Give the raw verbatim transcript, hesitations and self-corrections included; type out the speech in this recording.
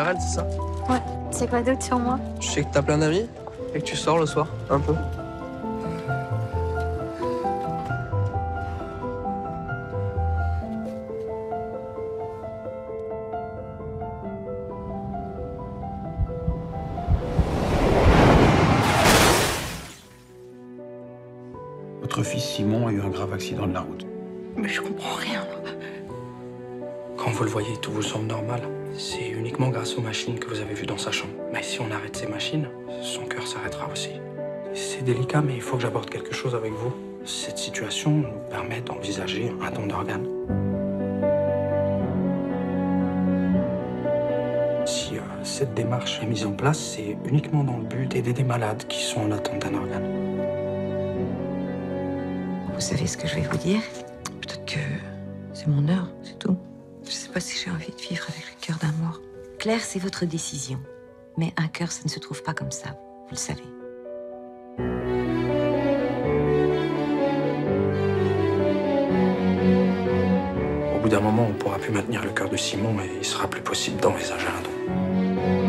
R L, c'est ça? Ouais. C'est quoi d'autre sur moi? Je sais que t'as plein d'amis et que tu sors le soir, un peu. Votre fils Simon a eu un grave accident de la route. Mais je comprends rien. Quand vous le voyez, tout vous semble normal. C'est uniquement grâce aux machines que vous avez vues dans sa chambre. Mais si on arrête ces machines, son cœur s'arrêtera aussi. C'est délicat, mais il faut que j'aborde quelque chose avec vous. Cette situation nous permet d'envisager un don d'organes. Si euh, cette démarche est mise en place, c'est uniquement dans le but d'aider des malades qui sont en attente d'un organe. Vous savez ce que je vais vous dire? Peut-être que c'est mon heure, c'est tout. Je sais pas si j'ai envie de vivre avec le cœur d'un mort. Claire, c'est votre décision. Mais un cœur, ça ne se trouve pas comme ça. Vous le savez. Au bout d'un moment, on pourra plus maintenir le cœur de Simon et il sera plus possible d'envisager un don.